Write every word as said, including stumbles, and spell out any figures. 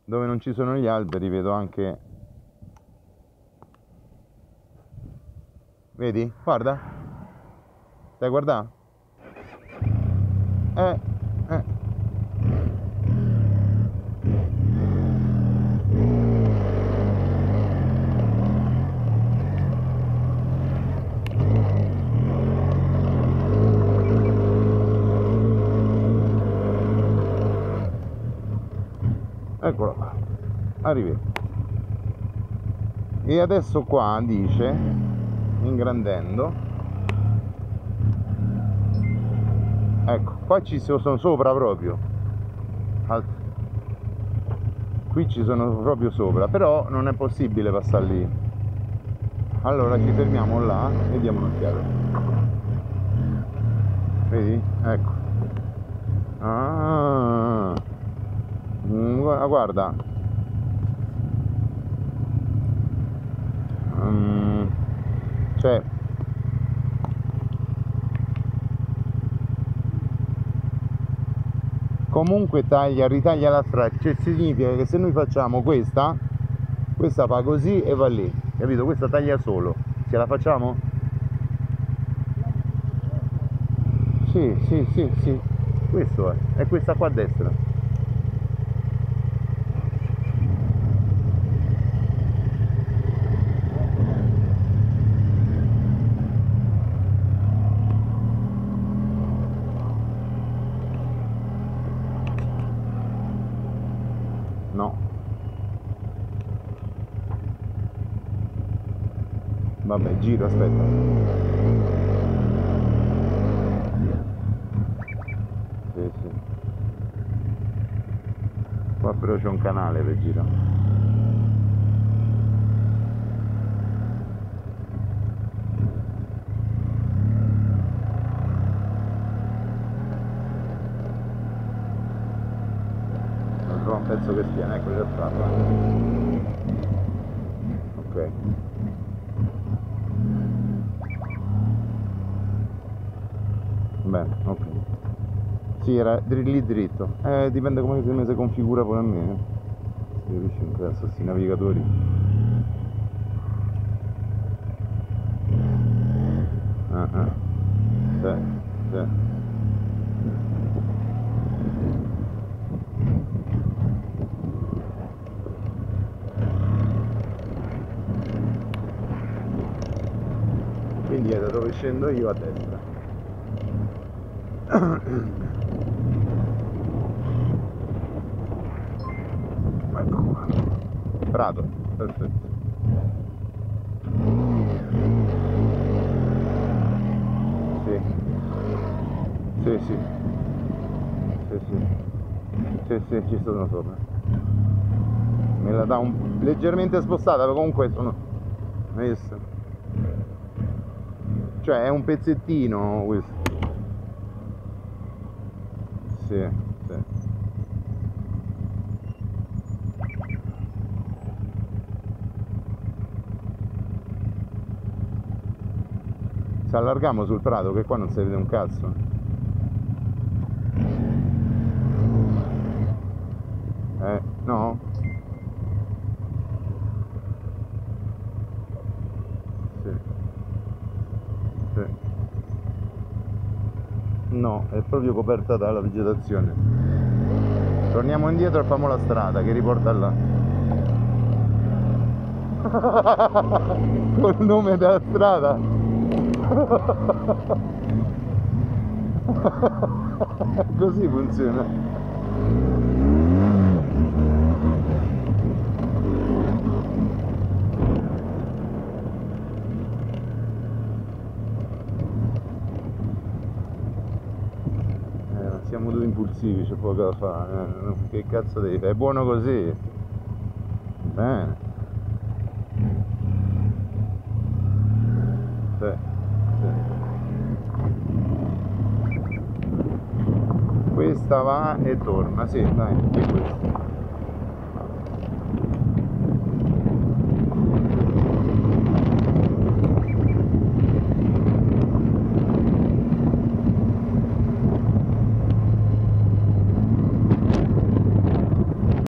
dove non ci sono gli alberi vedo anche, vedi? Guarda, stai guardando? Eh, eh. Eccolo qua, arrivi. E adesso qua dice, ingrandendo, ecco, qua ci sono sopra proprio, qui ci sono proprio sopra, però non è possibile passare lì. Allora ci fermiamo là e diamo un'occhiata. Vedi? Ecco. Ah, guarda. Um, cioè comunque taglia, ritaglia la strada, cioè significa che se noi facciamo questa, questa fa così e va lì, capito? Questa taglia solo. Ce la facciamo? Sì, sì, sì, sì. Questo è, è questa qua a destra. No. Vabbè, giro, aspetta. Sì, sì. Qua però c'è un canale per girare. Non trovo un pezzo che stiene, ecco, c'è stato. Ok. Bene, ok. Sì, era lì dritto. Eh, dipende come se si configura pure a me. Si capisce un cazzo, sti navigatori. Ah, ah. Sì, sì. Quindi è da dove scendo io a destra. Ecco qua. Prato, perfetto. Sì. Sì, sì. Sì, sì. Sì, sì, ci sono sopra. Me la dà un leggermente spostata, ma comunque sono. Visto? Cioè è un pezzettino questo. Sì, sì. Se allarghiamo sul prato, che qua non si vede un cazzo. Eh, no? Sì. Sì. No, è proprio coperta dalla vegetazione. Torniamo indietro e facciamo la strada che riporta là. Col nome della strada. Così funziona. Siamo due impulsivi, c'è poco da fare, eh. Che cazzo devi fare? È buono così. Bene. Sì, sì. Questa va e torna, sì, dai, è questo.